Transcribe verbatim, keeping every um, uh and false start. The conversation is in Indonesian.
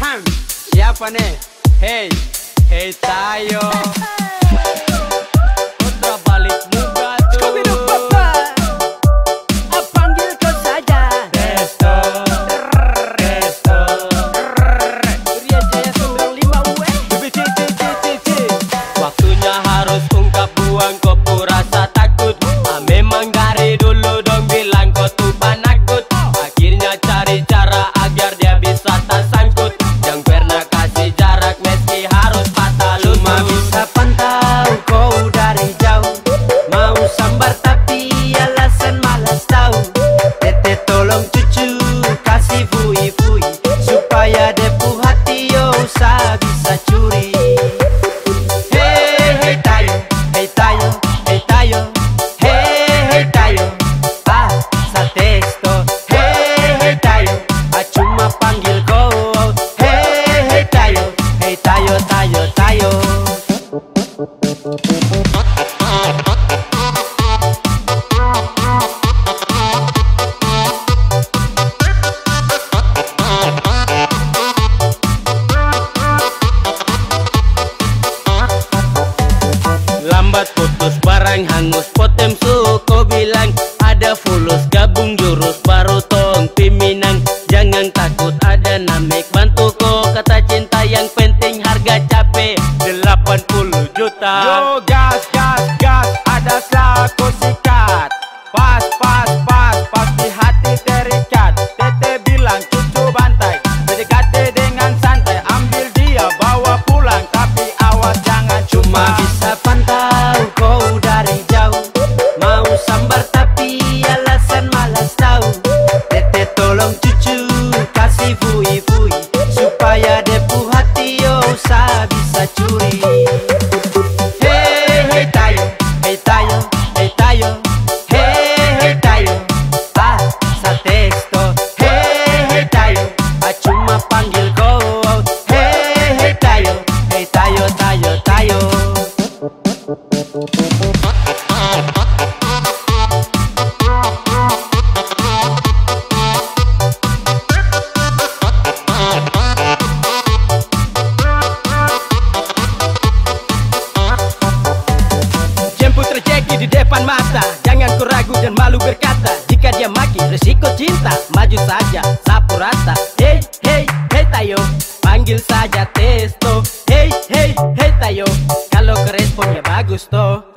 Siapa nih? Hey, hey Tayo. Putra balik muka tuh. Scooby-Doo Papa, ah, panggil kau saja. Resto, resto. Durian Jaya sembilan lima U E. Waktunya harus ungkap buang kau rasa takut. Ah, memang dari dulu dong bilang kau tuh penakut. Akhirnya cari cara agar dia bisa tak sangkut. Jangan pernah kasih jarak meski harus patah lutut. Cuma bisa pantau kau dari jauh, mau sambar tapi alasan malas tahu. Tete tolong cucu kasih fui-fui, supaya depu hati yo sa bisa curi. Hey hey Tayo, hey Tayo, hey Tayo, hey hey Tayo, ah sa testo. Hey hey Tayo, ah cuma panggil kau. Hey hey Tayo, hey Tayo, Tayo, Tayo. Lambat putus barang hangus potem suko bilang ada fulus gabung jurus baru tong piminang. Jangan takut ada namek bantu ko kata cinta yang penting harga capek delapan puluh juta. Yo gas gas gas ada selaku sikat. Pas pas pas pasti hati terikat. Tete bilang cucu bantai, P D K T dengan santai, ambil dia bawa pulang tapi awas jangan cuma bisa pantau kau dari jauh, mau sambar tapi alasan malas tahu. Tete tolong cucu kasih fui-fui, supaya depu hati yo sa bisa curi. Hey hey Tayo, hey Tayo, hey Tayo, hey hey Tayo, ah sa testo. Hey hey Tayo, ah cuma panggil kau. Hey hey Tayo, hey Tayo, Tayo, Tayo. Jemput rezeki di depan mata, jangan ku ragu dan malu berkata. Jika dia maki resiko cinta, maju saja sapu rata. Hey hey hey Tayo, panggil saja testo. Hey hey hey Tayo, kalau keresponnya bagus toh.